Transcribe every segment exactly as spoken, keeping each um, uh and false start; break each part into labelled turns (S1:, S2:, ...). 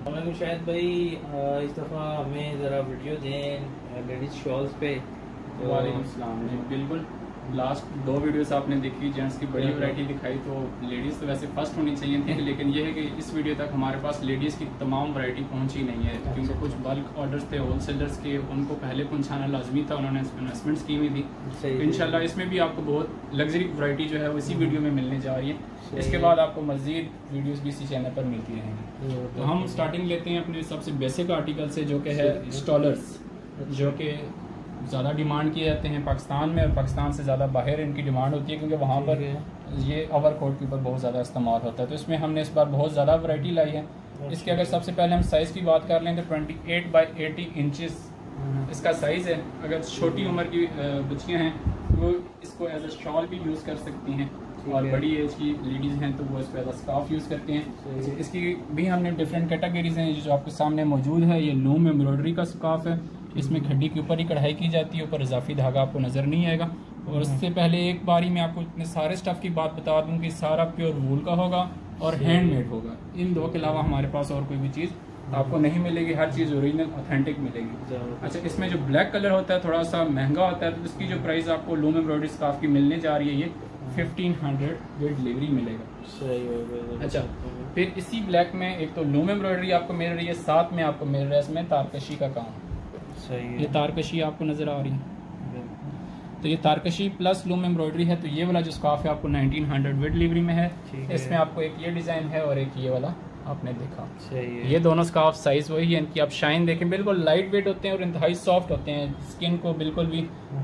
S1: हमें शायद भाई इस दफ़ा हमें ज़रा वीडियो दें लेडीज़ शॉल्स पे। तो
S2: वालेकुम सलाम। बिल्कुल, लास्ट दो वीडियोस आपने देखी, जेंट्स की बड़ी वैरायटी दिखाई, तो लेडीज़ तो वैसे फर्स्ट होनी चाहिए थी, लेकिन ये है कि इस वीडियो तक हमारे पास लेडीज़ की तमाम वैरायटी पहुंची नहीं है, क्योंकि कुछ बल्क ऑर्डर्स थे होलसेलर्स के, उनको पहले पहुंचाना लाजमी था, उन्होंने इन्वेस्टमेंट्स की हुई थी। तो इंशाल्लाह इसमें भी आपको बहुत लग्जरी वैरायटी जो है वो इसी वीडियो में मिलने जा रही है। इसके बाद आपको मज़ीद वीडियोज़ भी इसी चैनल पर मिलती रहेंगी। तो हम स्टार्टिंग लेते हैं अपने सबसे बेसिक आर्टिकल से, जो कि है स्टॉलर्स, जो कि ज़्यादा डिमांड किए जाते हैं पाकिस्तान में, और पाकिस्तान से ज़्यादा बाहर इनकी डिमांड होती है, क्योंकि वहाँ पर ये ओवर कोट के ऊपर बहुत ज़्यादा इस्तेमाल होता है। तो इसमें हमने इस बार बहुत ज़्यादा वैरायटी लाई है। इसके अगर सबसे पहले हम साइज़ की बात कर लें तो twenty eight by eighty inches इसका साइज़ है। अगर छोटी उम्र की बच्चियाँ हैं वो इसको एज ए शॉल भी यूज़ कर सकती हैं, और बड़ी एज की लेडीज़ हैं तो वो इसको एज ए स्कार्फ यूज़ करते हैं। इसकी भी हमने डिफरेंट कैटेगरीज हैं, जो आपके सामने मौजूद है। ये लूम एम्ब्रॉयडरी का स्कार्फ है, इसमें खड्डी के ऊपर ही कढ़ाई की जाती है, ऊपर इजाफी धागा आपको नज़र नहीं आएगा। और उससे पहले एक बारी में आपको इतने सारे स्टफ़ की बात बता दूं कि सारा प्योर वूल का होगा और हैंडमेड होगा। इन दो के अलावा हमारे पास और कोई भी चीज़ आपको नहीं मिलेगी, हर चीज़ ओरिजिनल ऑथेंटिक मिलेगी। अच्छा, इसमें जो ब्लैक कलर होता है थोड़ा सा महंगा होता है, तो इसकी जो प्राइस आपको लूम एम्ब्रॉयडरी स्कार्फ की मिलने जा रही है, ये फिफ्टीन हंड्रेड विद डिलीवरी मिलेगा।
S1: सही।
S2: अच्छा, फिर इसी ब्लैक में एक तो लूम एम्ब्रॉयडरी आपको मिल रही है, साथ में आपको मिल रहा है इसमें तारकशी का काम।
S1: सही है।
S2: ये तारकशी आपको नज़र आ रही है, तो ये तारकशी प्लस लूम एम्ब्रॉयडरी है। तो ये वाला जो स्कार्फ है आपको नाइनटीन हंड्रेड विद डिलीवरी में है। इसमें आपको एक ये डिज़ाइन है और एक ये वाला आपने देखा।
S1: सही है।
S2: ये दोनों स्कार्फ साइज़ वही है, इनकी आप शाइन देखें, बिल्कुल लाइट वेट होते हैं और इंतहाई सॉफ्ट होते हैं, स्किन को बिल्कुल भी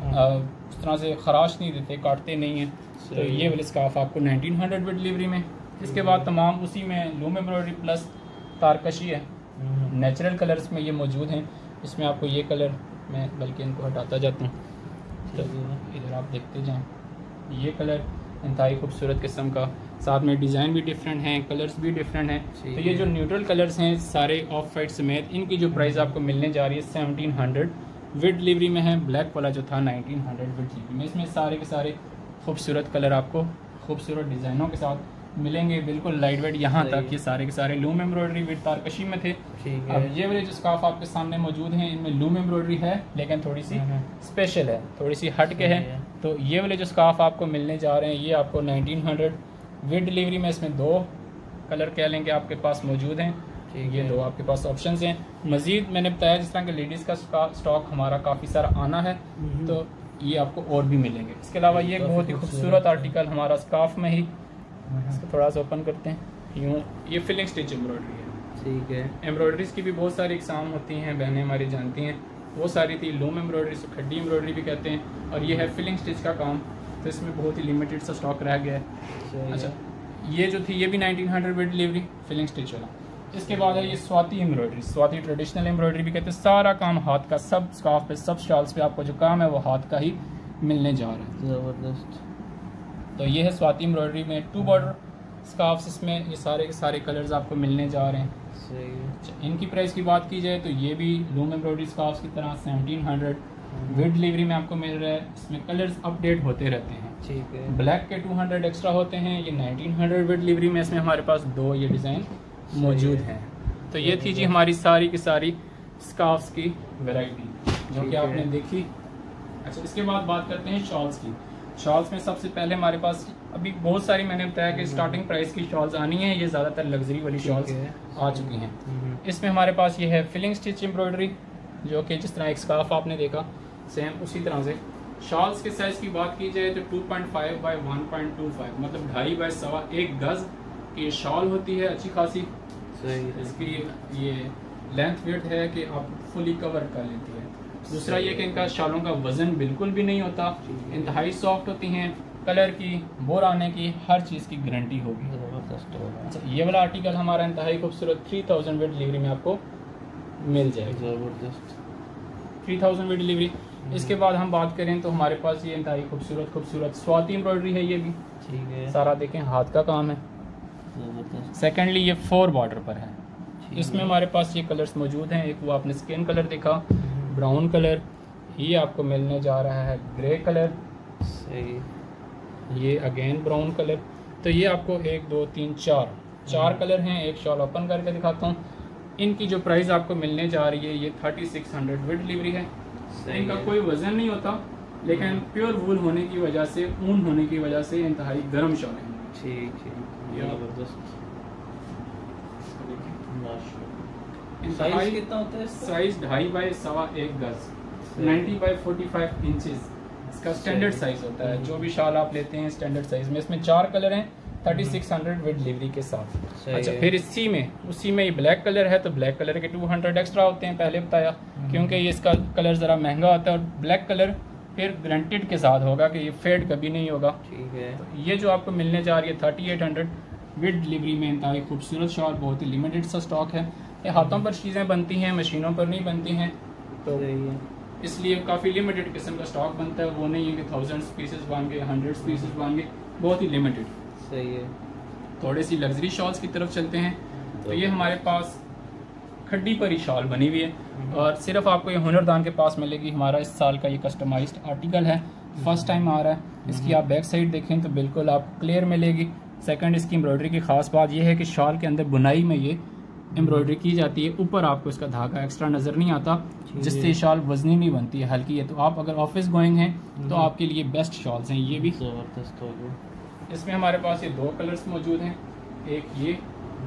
S2: इस तरह से खराश नहीं देते, काटते नहीं हैं। तो ये वाले स्कार्फ आपको नाइनटीन हंड्रेड विद डिलीवरी में। इसके बाद तमाम उसी में लूम एम्ब्रॉयडरी प्लस तारकशी है, नेचुरल कलर्स में ये मौजूद हैं। इसमें आपको ये कलर, मैं बल्कि इनको हटाता जाता हूँ तो इधर आप देखते जाएं, ये कलर इंतहाई खूबसूरत किस्म का, साथ में डिज़ाइन भी डिफरेंट हैं, कलर्स भी डिफरेंट हैं। तो ये जो न्यूट्रल कलर्स हैं सारे ऑफ वाइट समेत, इनकी जो प्राइस आपको मिलने जा रही है सेवनटीन हंड्रेड विद डिलीवरी में है। ब्लैक वाला जो था नाइनटीन हंड्रेड विद डिलीवरी में। इसमें सारे के सारे खूबसूरत कलर आपको खूबसूरत डिज़ाइनों के साथ मिलेंगे, बिल्कुल लाइट वेट। यहाँ तक ये सारे के सारे लूम एम्ब्रॉयडरी विद तारकशी में थे। अब ये वाले जो स्कार्फ आपके सामने मौजूद हैं, इनमें लूम एम्ब्रॉयडरी है, लेकिन थोड़ी सी स्पेशल है, थोड़ी सी हट के है। तो ये वाले जो स्कार्फ आपको मिलने जा रहे हैं, ये आपको नाइनटीन हंड्रेड विद डिलीवरी में, इसमें दो कलर कह लेंगे आपके पास मौजूद हैं। ये दो आपके पास ऑप्शंस हैं। मज़ीद मैंने बताया जिस तरह के लेडीज़ का स्टॉक हमारा काफ़ी सारा आना है, तो ये आपको और भी मिलेंगे। इसके अलावा ये एक बहुत ही खूबसूरत आर्टिकल हमारा स्कार्फ में ही, इसको थोड़ा सा ओपन करते हैं यूँ, ये फिलिंग स्टिच एम्ब्रॉयडरी है।
S1: ठीक है।
S2: एम्ब्रॉयडरीज की भी बहुत सारी इकसाम होती हैं, बहनें हमारी जानती हैं, वो सारी थी। लूम एम्ब्रॉयडरी से खड्डी एम्ब्रॉयडरी भी कहते हैं, और ये है फिलिंग स्टिच का काम। तो इसमें बहुत ही लिमिटेड सा स्टॉक रह गया है। अच्छा, ये जो थी ये भी nineteen hundred with delivery filling stitch वाला। इसके बाद है ये Swati embroidery, Swati traditional embroidery भी कहते हैं। सारा काम हाथ का, सब स्कार्फ पे, सब स्टॉल्स पे आपको जो काम है वो हाथ का ही मिलने जा रहा है।
S1: ज़बरदस्त।
S2: तो ये है स्वाति एम्ब्रॉयडरी में टू बॉर्डर स्कार्फ्स, इसमें ये सारे के सारे कलर्स आपको मिलने जा रहे हैं।
S1: सही है।
S2: इनकी प्राइस की बात की जाए तो ये भी लूम एम्ब्रॉयडरी स्कार्फ्स की तरह सेवनटीन हंड्रेड विद डिलीवरी में आपको मिल रहा है। इसमें कलर्स अपडेट होते रहते हैं।
S1: ठीक है।
S2: ब्लैक के टू हंड्रेड एक्स्ट्रा होते हैं, ये नाइनटीन हंड्रेड विद डिलीवरी में। इसमें हमारे पास दो ये डिज़ाइन मौजूद हैं। तो ये थी जी हमारी सारी की सारी स्कार्फ्स की वैरायटी जो कि आपने देखी। अच्छा, इसके बाद बात करते हैं शॉल्स की। शॉल्स में सबसे पहले हमारे पास अभी बहुत सारी, मैंने बताया कि स्टार्टिंग प्राइस की शॉल्स आनी है, ये ज़्यादातर लग्जरी वाली शॉल्स आ चुकी हैं। इसमें हमारे पास ये है फिलिंग स्टिच एम्ब्रॉयडरी, जो कि जिस तरह एक स्कार्फ आपने देखा सेम उसी तरह से। शॉल्स के साइज़ की बात की जाए तो two point five by one point two five, मतलब ढाई बाई सवा एक गज़ की ये शॉल होती है, अच्छी खासी। इसकी ये लेंथ वेट है कि आप फुली कवर कर लेती है। दूसरा ये कि इनका शॉलों का वज़न बिल्कुल भी नहीं होता, इंतहाई सॉफ्ट होती हैं, कलर की, बोर आने की, हर चीज़ की गारंटी होगी। अच्छा, ये वाला आर्टिकल हमारा इंतहाई खूबसूरत थ्री थाउजेंड विद डिलीवरी में आपको मिल जाएगा।
S1: ज़बरदस्त।
S2: Three thousand with delivery. इसके बाद हम बात करें तो हमारे पास ये इंतहाई खूबसूरत खूबसूरत स्वाति एम्ब्रॉयडरी है, ये भी
S1: ठीक है।
S2: सारा देखें हाथ का काम है। सेकेंडली ये फोर बॉर्डर पर है। इसमें हमारे पास ये कलर्स मौजूद हैं। एक वो आपने स्किन कलर देखा, ब्राउन कलर, ये आपको मिलने जा रहा है ग्रे कलर,
S1: सही,
S2: ये अगेन ब्राउन कलर। तो ये आपको एक दो तीन चार चार कलर हैं। एक शॉल ओपन करके दिखाता हूँ। इनकी जो प्राइस आपको मिलने जा रही है ये thirty six hundred with delivery है। इनका कोई वजन नहीं होता, लेकिन प्योर वूल होने की वजह से, ऊन होने की वजह से इंतहाई गर्म शॉल है।
S1: ठीक ठीक, जबरदस्त। साइज कितना होता है?
S2: साइज ढाई बाई सवा एक गज, ninety by forty five inches इसका स्टैंडर्ड साइज होता है। जो भी शॉल आप लेते हैं स्टैंडर्ड साइज में, इसमें चार कलर हैं thirty six hundred with delivery के साथ। अच्छा, फिर इसी में उसी में ये ब्लैक कलर है तो ब्लैक कलर के टू हंड्रेड एक्स्ट्रा होते हैं, पहले बताया, क्योंकि ये इसका कलर ज़रा महंगा होता है। और ब्लैक कलर फिर गारंटेड के साथ होगा कि ये फेड कभी नहीं होगा।
S1: ठीक है।
S2: तो ये जो आपको मिलने जा रही है thirty eight hundred with delivery में, इंतहाई खूबसूरत शॉल, बहुत ही लिमिटेड सा स्टॉक है। ये हाथों पर चीज़ें बनती हैं, मशीनों पर नहीं बनती हैं, तो इसलिए काफ़ी लिमिटेड किस्म का स्टॉक बनता है। वो नहीं है कि थाउजेंड पीसेस बन गए, हंड्रेड पीसेस बन गए, बहुत ही लिमिटेड।
S1: सही है।
S2: थोड़े सी लग्जरी शॉल्स की तरफ चलते हैं। तो ये हमारे पास खड्डी पर ही शॉल बनी हुई है, और सिर्फ आपको ये हुनरदान के पास मिलेगी। हमारा इस साल का ये कस्टमाइज्ड आर्टिकल है, फर्स्ट टाइम आ रहा है। इसकी आप बैक साइड देखें तो बिल्कुल आपको क्लियर मिलेगी। सेकंड, इसकी एम्ब्रॉयडरी की खास बात यह है कि शॉल के अंदर बुनाई में ये एम्ब्रॉयडरी की जाती है, ऊपर आपको इसका धागा एक्स्ट्रा नज़र नहीं आता, जिससे शॉल वजनी नहीं बनती है, हल्की है। तो आप अगर ऑफिस गोइंग हैं तो आपके लिए बेस्ट शॉल्स हैं ये भी।
S1: ज़बरदस्त हो गया।
S2: इसमें हमारे पास ये दो कलर्स मौजूद हैं, एक ये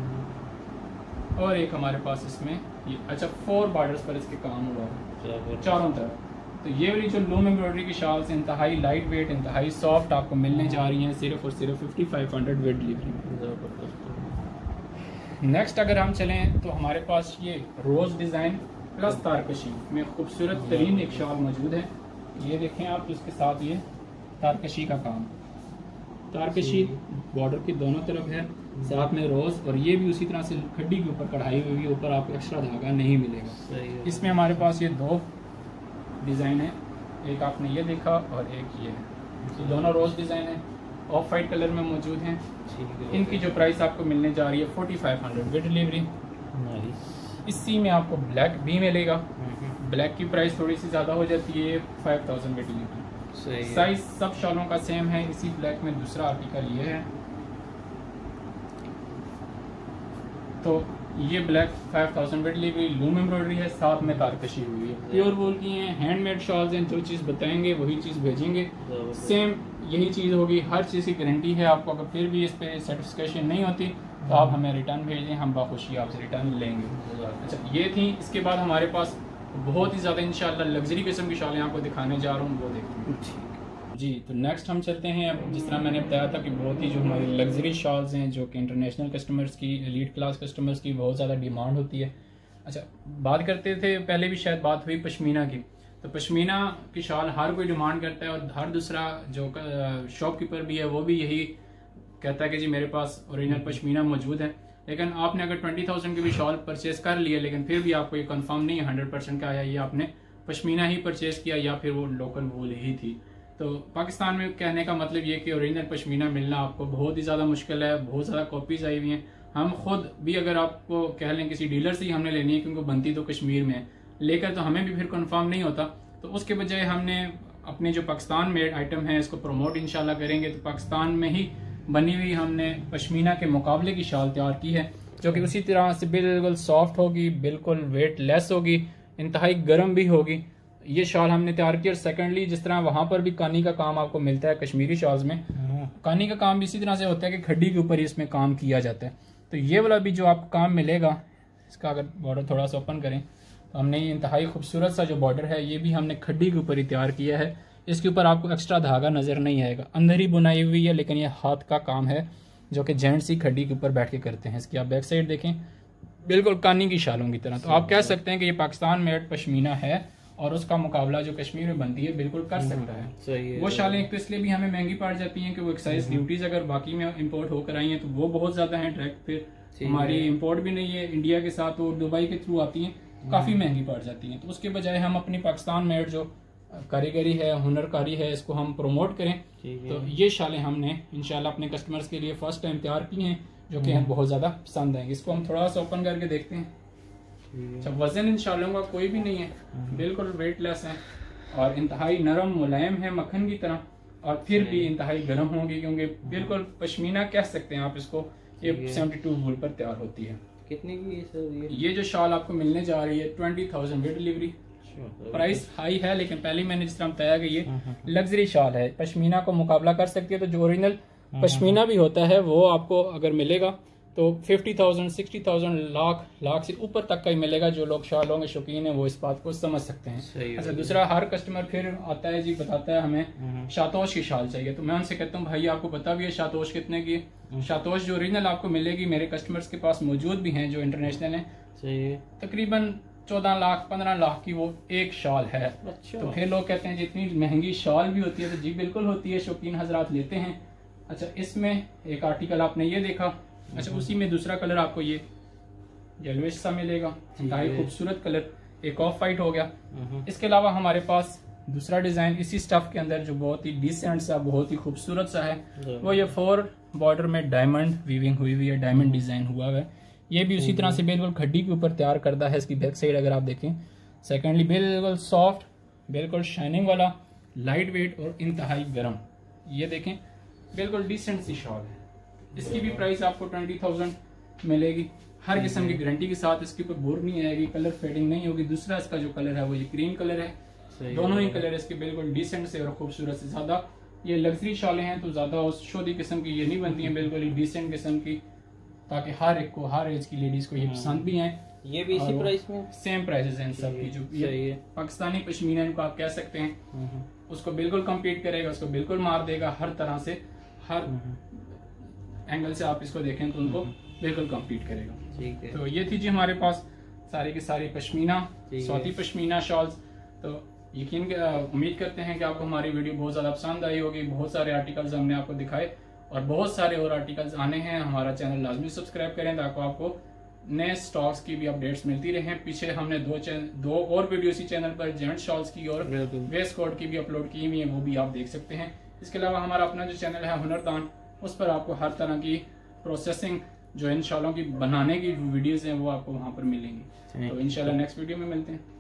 S2: और एक हमारे पास इसमें ये। अच्छा, फोर बॉर्डर्स पर इसके काम हुआ है चारों तरफ। तो ये वाली जो लूम एम्ब्रॉयडरी की शॉल्स इंतहाई लाइट वेट, इंतहाई सॉफ्ट आपको मिलने जा रही हैं सिर्फ और सिर्फ fifty five hundred with delivery में। नेक्स्ट अगर हम चलें तो हमारे पास ये रोज़ डिज़ाइन प्लस तारकशी में खूबसूरत तरीन एक शॉल मौजूद है। ये देखें आप, इसके साथ ये तारकशी का काम, तारकशी बॉर्डर की दोनों तरफ है, साथ में रोज़, और ये भी उसी तरह से खड्डी के ऊपर कढ़ाई हुई, ऊपर आपको एक्स्ट्रा धागा नहीं मिलेगा। इसमें हमारे पास ये दो डिज़ाइन है, एक आपने ये देखा और एक ये है। तो दोनों रोज़ डिज़ाइन है, ऑफ वाइट कलर में मौजूद हैं। इनकी जो प्राइस आपको मिलने जा रही है forty five hundred with delivery. इसी में आपको ब्लैक भी मिलेगा, ब्लैक की प्राइस थोड़ी सी ज़्यादा हो जाती है, five thousand with delivery. Size सब शॉलों का सेम है। इसी ब्लैक में दूसरा आर्टिकल ये है, तो ये black five thousand with delivery, loom embroidery है, साथ में तारकशी हुई है, प्योर वूल की हैं, हैंडमेड शॉल्स हैं। जो चीज़ बताएंगे वही चीज़ भेजेंगे, सेम यही चीज़ होगी, हर चीज़ की गारंटी है आपको। अगर फिर भी इस पर सेटिस्फेक्शन नहीं होती तो आप हमें रिटर्न भेज दें, हम बाखुशी आपसे रिटर्न लेंगे। अच्छा, ये थी। इसके बाद हमारे पास बहुत ही ज़्यादा इंशाल्लाह लग्जरी किस्म की शॉलें आपको दिखाने जा रहा हूँ, वो देखते हैं जी। तो नेक्स्ट हम चलते हैं, अब जिस तरह मैंने बताया था कि बहुत ही जो हमारी लग्जरी शॉल्स हैं, जो कि इंटरनेशनल कस्टमर्स की, एलीट क्लास कस्टमर्स की बहुत ज़्यादा डिमांड होती है। अच्छा, बात करते थे, पहले भी शायद बात हुई पश्मीना की। तो पश्मीना की शॉल हर कोई डिमांड करता है, और हर दूसरा जो शॉपकीपर भी है वो भी यही कहता है कि जी मेरे पास ओरिजिनल पश्मीना मौजूद है। लेकिन आपने अगर ट्वेंटी थाउजेंड की भी शॉल परचेज कर लिया, लेकिन फिर भी आपको ये कंफर्म नहीं है हंड्रेड परसेंट का आया ये आपने पश्मीना ही परचेज किया या फिर वो लोकल वूल ही थी। तो पाकिस्तान में कहने का मतलब ये कि ओरिजिनल पश्मीना मिलना आपको बहुत ही ज़्यादा मुश्किल है, बहुत ज़्यादा कॉपीज़ आई हुई हैं। हम खुद भी अगर आपको कह लें किसी डीलर से ही हमने लेनी है, क्योंकि बनती तो कश्मीर में है, लेकर तो हमें भी फिर कंफर्म नहीं होता। तो उसके बजाय हमने अपने जो पाकिस्तान मेड आइटम है इसको प्रमोट इंशाल्लाह करेंगे। तो पाकिस्तान में ही बनी हुई हमने पश्मीना के मुकाबले की शॉल तैयार की है, जो कि उसी तरह से बिल्कुल सॉफ्ट होगी, बिल्कुल वेट लेस होगी, इंतहाई गर्म भी होगी। ये शॉल हमने तैयार की। और सेकेंडली, जिस तरह वहाँ पर भी कानी का काम आपको मिलता है कश्मीरी शॉल्स में, कानी का काम भी इसी तरह से होता है कि खड्डी के ऊपर ही इसमें काम किया जाता है। तो ये वाला भी जो आपको काम मिलेगा, इसका अगर बॉर्डर थोड़ा सा ओपन करें तो हमने ये इंतहाई खूबसूरत सा जो बॉर्डर है ये भी हमने खड्डी के ऊपर ही तैयार किया है। इसके ऊपर आपको एक्स्ट्रा धागा नज़र नहीं आएगा, अंदर ही बुनाई हुई है, लेकिन ये हाथ का काम है जो कि जेंट्स ही खड्डी के ऊपर बैठ के करते हैं। इसकी आप बैक साइड देखें, बिल्कुल कानी की शालों की तरह। तो आप कह सकते हैं कि ये पाकिस्तान मेड पश्मीना है, और उसका मुकाबला जो कश्मीर में बनती है बिल्कुल कर सकता है। सही है। वो शालें एक तो इसलिए भी हमें महंगी पड़ जाती हैं कि वो एक्साइज ड्यूटीज अगर बाकी में इंपोर्ट होकर आई हैं तो वो बहुत ज़्यादा हैं, डायरेक्ट फिर हमारी इंपोर्ट भी नहीं है इंडिया के साथ, और दुबई के थ्रू आती हैं, काफ़ी महंगी पड़ जाती हैं। तो उसके बजाय हम अपनी पाकिस्तान मेड जो कारीगरी है, हुनरकारी है, इसको हम प्रमोट करें। तो ये शालें हमने इंशाल्लाह अपने कस्टमर्स के लिए फर्स्ट टाइम तैयार की हैं, जो कि हमें बहुत ज़्यादा पसंद आएंगे। इसको हम थोड़ा सा ओपन करके देखते हैं। अच्छा, वजन इन शालों का कोई भी नहीं है, बिल्कुल वेटलेस है, और इंतहाई नरम मुलायम है मक्खन की तरह, और फिर भी इंतहाई गर्म होंगी, क्योंकि बिल्कुल पश्मीना कह सकते हैं आप इसको, ये सेवेंटी टू वूल पर तैयार होती है।
S1: कितने की है सर ये?
S2: ये जो शॉल आपको मिलने जा रही है twenty thousand with delivery. Price high है, लेकिन पहले मैंने जिस तरह बताया कि ये लग्जरी शॉल है, पश्मीना को मुकाबला कर सकती है। तो जो ओरिजिनल पश्मीना भी होता है वो आपको अगर मिलेगा तो fifty thousand sixty thousand lakh lakh से ऊपर तक का ही मिलेगा। जो लोग शॉलों के शौकीन है वो इस बात को समझ सकते हैं। अच्छा, दूसरा हर कस्टमर फिर आता है जी, बताता है हमें शातोश की शॉल चाहिए, तो मैं उनसे कहता हूँ भाई आपको पता भी है शातोश कितने की है? शातोश जो ओरिजिनल आपको मिलेगी मेरे कस्टमर्स के पास मौजूद भी हैं जो इंटरनेशनल है, तकरीबन चौदह लाख पंद्रह लाख की वो एक शॉल है। अच्छा। तो फिर लोग कहते हैं जितनी महंगी शॉल भी होती है, तो जी बिल्कुल होती है, शौकीन हजरात लेते हैं। अच्छा, इसमें एक आर्टिकल आपने ये देखा। अच्छा, उसी में दूसरा कलर आपको ये येलोइश सा मिलेगा, इंतहाई खूबसूरत कलर, एक ऑफ वाइट हो गया। इसके अलावा हमारे पास दूसरा डिजाइन इसी स्टफ के अंदर जो बहुत ही डिसेंट सा, बहुत ही खूबसूरत सा है, वो ये फोर बॉर्डर में डायमंड वीविंग हुई हुई है, डायमंड डिजाइन हुआ है। ये भी उसी तरह से बिल्कुल खड्डी के ऊपर तैयार करता है। इसकी बैक साइड अगर आप देखें, सेकेंडली बिल्कुल सॉफ्ट, बिल्कुल शाइनिंग वाला, लाइट वेट और इंतहाई गर्म। ये देखें बिल्कुल डिसेंट सी शॉल है। इसकी भी प्राइस आपको ट्वेंटी थाउजेंड मिलेगी, हर किस्म की गारंटी के साथ। इसके ऊपर बोर नहीं आएगी, कलर फेडिंग नहीं होगी। दूसरा इसका जो कलर है वो ये क्रीम कलर है। दोनों ही कलर इसके बिल्कुल डिसेंट से और खूबसूरत से। ज्यादा ये लग्जरी शॉलें हैं तो ज्यादा उस शोधी किस्म की ये नहीं बनती हैं, बिल्कुल ही डिसेंट किस्म की, ताकि हर एक को, हर एज की लेडीज को ये पसंद भी आए।
S1: ये भी इसी प्राइस में
S2: सेम प्राइसेस हैं सब की। जो ये पाकिस्तानी पश्मीना इनको आप कह सकते हैं, उसको बिल्कुल कम्पीट करेगा, उसको बिल्कुल मार देगा हर तरह से, हर एंगल से आप इसको देखें तो उनको बिल्कुल कम्पीट करेगा।
S1: ठीक है।
S2: तो ये थी जी हमारे पास सारी की सारी पश्मीना, सौती पश्मीना शॉल्स। तो यकीन उम्मीद करते हैं कि आपको हमारी वीडियो बहुत ज्यादा पसंद आई होगी। बहुत सारे आर्टिकल्स हमने आपको दिखाए और बहुत सारे और आर्टिकल्स आने हैं। हमारा चैनल लाजमी सब्सक्राइब करें ताकि आपको नए स्टॉक्स की भी अपडेट्स मिलती रहे। पीछे हमने दो दो और वीडियो इसी चैनल पर जेंट्स शॉल्स की और वेस्ट कोट की भी अपलोड की हुई है, वो भी आप देख सकते हैं। इसके अलावा हमारा अपना जो चैनल है हुनरदान, उस पर आपको हर तरह की प्रोसेसिंग जो इन शॉलों की बनाने की वीडियोस हैं वो आपको वहां पर मिलेंगी। तो इंशाल्लाह नेक्स्ट वीडियो में मिलते हैं।